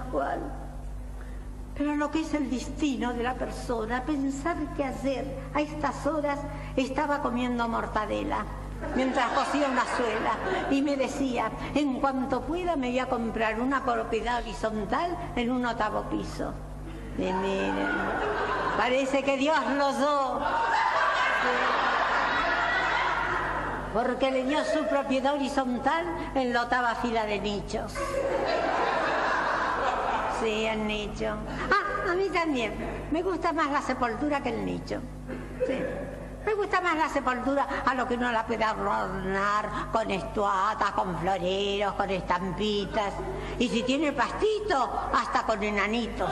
cual. Pero lo que es el destino de la persona, pensar que ayer, a estas horas, estaba comiendo mortadela mientras cosía una suela y me decía, en cuanto pueda me voy a comprar una propiedad horizontal en un 8º piso. Y miren, parece que Dios lo oyó, porque le dio su propiedad horizontal en la 8ª fila de nichos. Sí, el nicho. Ah, a mí también. Me gusta más la sepultura que el nicho. Sí. Me gusta más la sepultura a lo que uno la puede adornar con estuatas, con floreros, con estampitas. Y si tiene pastito, hasta con enanitos.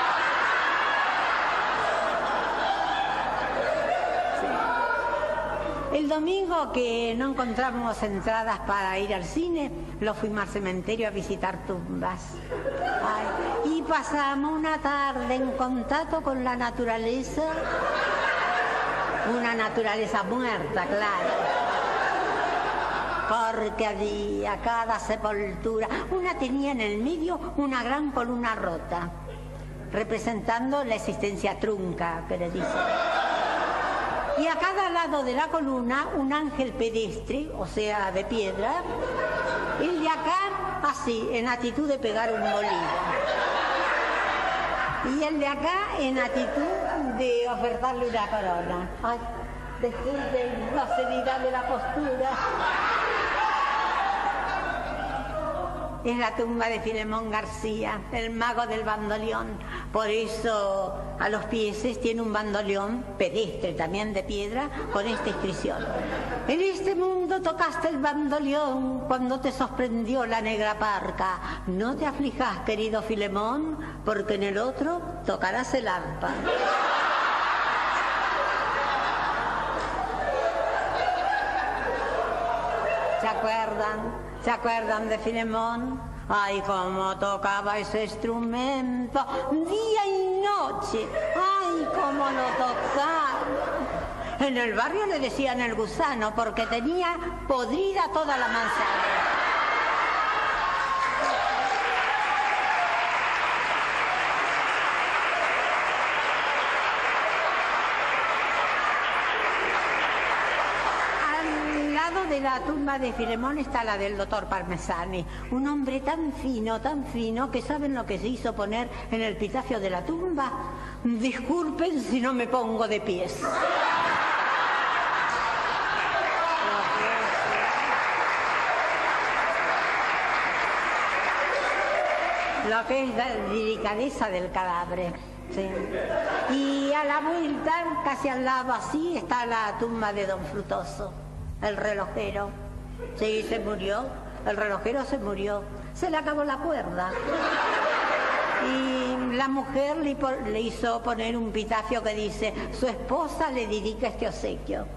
Sí. El domingo que no encontramos entradas para ir al cine, lo fuimos al cementerio a visitar tumbas. Ay, y pasamos una tarde en contacto con la naturaleza. Una naturaleza muerta, claro. Porque había cada sepultura. Una tenía en el medio una gran columna rota, representando la existencia trunca, que le dicen. Y a cada lado de la columna un ángel pedestre, o sea, de piedra. El de acá, así, en actitud de pegar un molido. Y el de acá en actitud de ofertarle una corona. Ay, disculpen la seriedad de la postura. Es la tumba de Filemón García, el mago del bandoleón. Por eso a los pies tiene un bandoleón pedestre, también de piedra, con esta inscripción. En este mundo tocaste el bandoleón cuando te sorprendió la negra parca. No te aflijas, querido Filemón, porque en el otro tocarás el arpa. ¿Se acuerdan? ¿Se acuerdan de Filemón? Ay, cómo tocaba ese instrumento, día y noche. Ay, cómo lo tocaba. En el barrio le decían el gusano porque tenía podrida toda la manzana. De la tumba de Filemón está la del doctor Parmesani, un hombre tan fino, que ¿saben lo que se hizo poner en el epitafio de la tumba? Disculpen si no me pongo de pies. Lo que es la delicadeza del cadáver. Sí. Y a la vuelta, casi al lado así, está la tumba de don Frutoso, el relojero. Sí, se murió. El relojero se murió. Se le acabó la cuerda. Y la mujer le hizo poner un epitafio que dice: su esposa le dedica este obsequio.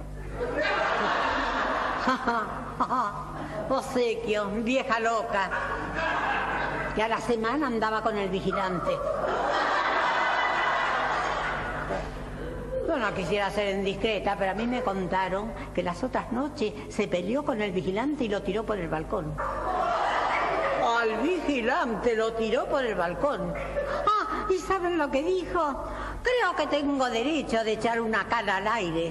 Obsequio, vieja loca. Que a la semana andaba con el vigilante. Yo no quisiera ser indiscreta, pero a mí me contaron que las otras noches se peleó con el vigilante y lo tiró por el balcón. Al vigilante lo tiró por el balcón. Ah, ¿y saben lo que dijo? Creo que tengo derecho de echar una cana al aire.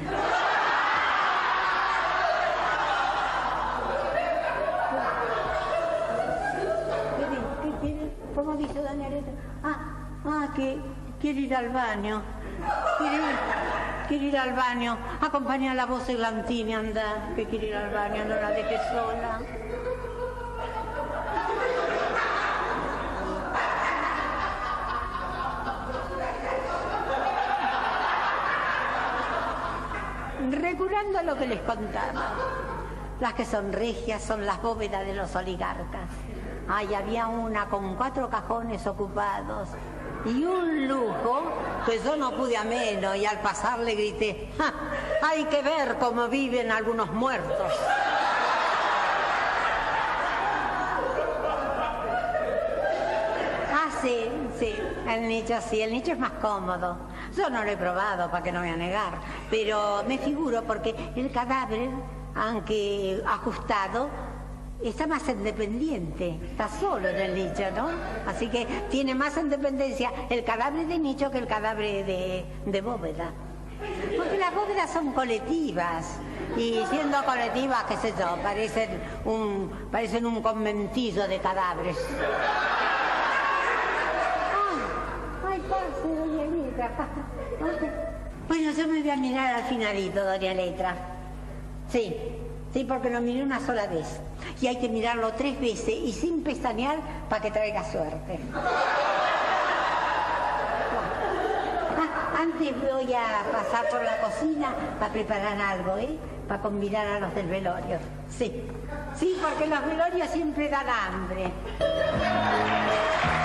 ¿Qué quiere? ¿Cómo dice doña Areta? Que quiere ir al baño. Quiere ir al baño. Acompaña a la voz Eglantini, anda, que quiere ir al baño, no la dejes sola. Recurrando a lo que les contaba, las que son regias son las bóvedas de los oligarcas. Ay, había una con 4 cajones ocupados y un lujo que yo no pude a menos, y al pasar le grité: ¡ja! Hay que ver cómo viven algunos muertos. Sí, el nicho es más cómodo. Yo no lo he probado, para que no me voy a negar, pero me figuro, porque el cadáver, aunque ajustado, está más independiente, está solo en el nicho, ¿no? Así que tiene más independencia el cadáver de nicho que el cadáver de bóveda. Porque las bóvedas son colectivas, y siendo colectivas, qué sé yo, parecen un conventillo de cadáveres. Ay, pase, doña Letra. Bueno, yo me voy a mirar al finalito, doña Letra. Sí, porque lo miré una sola vez. Y hay que mirarlo 3 veces y sin pestañear para que traiga suerte. Antes voy a pasar por la cocina para preparar algo, para convidar a los del velorio. Sí, porque los velorios siempre dan hambre.